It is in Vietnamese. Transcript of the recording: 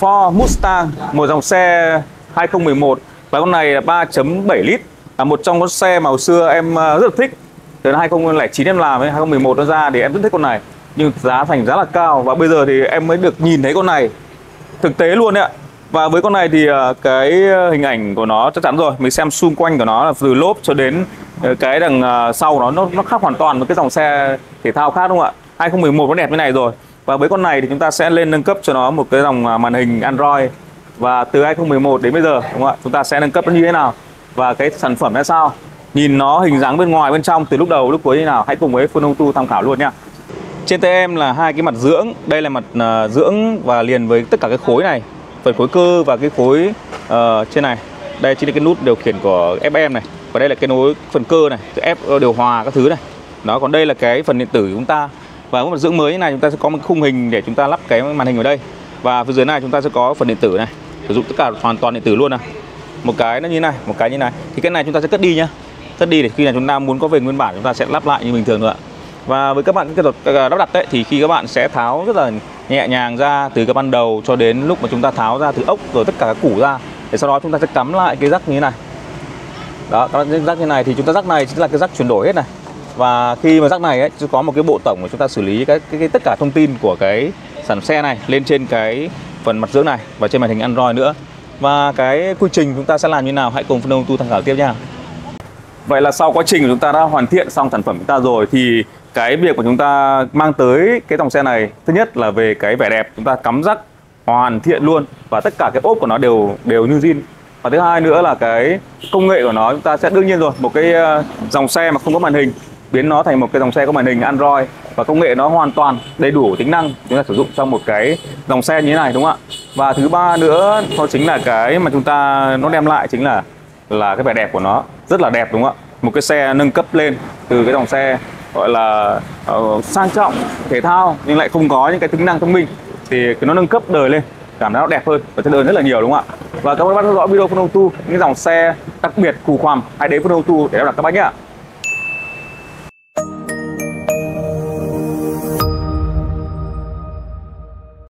Ford Mustang, một dòng xe 2011 và con này là 3.7 lít, là một trong con xe mà hồi xưa em rất là thích. Từ năm 2009 em làm, 2011 nó ra thì em rất thích con này, nhưng giá thành rất là cao và bây giờ thì em mới được nhìn thấy con này thực tế luôn đấy ạ. Và với con này thì cái hình ảnh của nó chắc chắn rồi, mình xem xung quanh của nó là từ lốp cho đến cái đằng sau nó khác hoàn toàn với cái dòng xe thể thao khác, đúng không ạ? 2011 nó đẹp như này rồi. Và với con này thì chúng ta sẽ lên nâng cấp cho nó một cái dòng màn hình Android. Và từ 2011 đến bây giờ, đúng không ạ? Chúng ta sẽ nâng cấp nó như thế nào và cái sản phẩm ra sao, nhìn nó hình dáng bên ngoài bên trong từ lúc đầu lúc cuối như nào, hãy cùng với Full Auto tham khảo luôn nhá. Trên tay em là hai cái mặt dưỡng, đây là mặt dưỡng và liền với tất cả cái khối này, phần khối cơ và cái khối trên này. Đây chính là cái nút điều khiển của FM này, và đây là cái nối phần cơ này, ép điều hòa các thứ này. Đó, còn đây là cái phần điện tử của chúng ta. Và cái mặt dưỡng mới như này chúng ta sẽ có một khung hình để chúng ta lắp cái màn hình vào đây. Và phía dưới này chúng ta sẽ có phần điện tử này, sử dụng tất cả hoàn toàn điện tử luôn này. Một cái nó như này, một cái như này. Thì cái này chúng ta sẽ cất đi nhá. Cất đi để khi nào chúng ta muốn có về nguyên bản chúng ta sẽ lắp lại như bình thường nữa. Và với các bạn cái thuật lắp đặt ấy, thì khi các bạn sẽ tháo rất là nhẹ nhàng ra từ cái ban đầu cho đến lúc mà chúng ta tháo ra từ ốc rồi tất cả các củ ra, để sau đó chúng ta sẽ cắm lại cái rắc như thế này. Đó, cái rắc như này thì chúng ta rắc này chính là cái rắc chuyển đổi hết này. Và khi mà rắc này ấy, có một cái bộ tổng của chúng ta xử lý tất cả thông tin của cái sản xe này lên trên cái phần mặt dưỡng này và trên màn hình Android nữa. Và cái quy trình chúng ta sẽ làm như nào, hãy cùng Full Auto tham khảo tiếp nha. Vậy là sau quá trình của chúng ta đã hoàn thiện xong sản phẩm của chúng ta rồi thì cái việc của chúng ta mang tới cái dòng xe này, thứ nhất là về cái vẻ đẹp, chúng ta cắm rắc hoàn thiện luôn và tất cả cái ốp của nó đều như zin. Và thứ hai nữa là cái công nghệ của nó, chúng ta sẽ đương nhiên rồi, một cái dòng xe mà không có màn hình biến nó thành một cái dòng xe có màn hình Android và công nghệ nó hoàn toàn đầy đủ tính năng chúng ta sử dụng trong một cái dòng xe như thế này, đúng không ạ? Và thứ ba nữa đó chính là cái mà chúng ta nó đem lại chính là cái vẻ đẹp của nó rất là đẹp, đúng không ạ? Một cái xe nâng cấp lên từ cái dòng xe gọi là sang trọng thể thao nhưng lại không có những cái tính năng thông minh, thì nó nâng cấp đời lên, cảm thấy nó đẹp hơn và chất lượng rất là nhiều, đúng không ạ? Và các bạn bắt theo dõi video Full Auto những dòng xe đặc biệt khủng khoằm, hãy đến Full Auto để lắp đặt các bác nhé.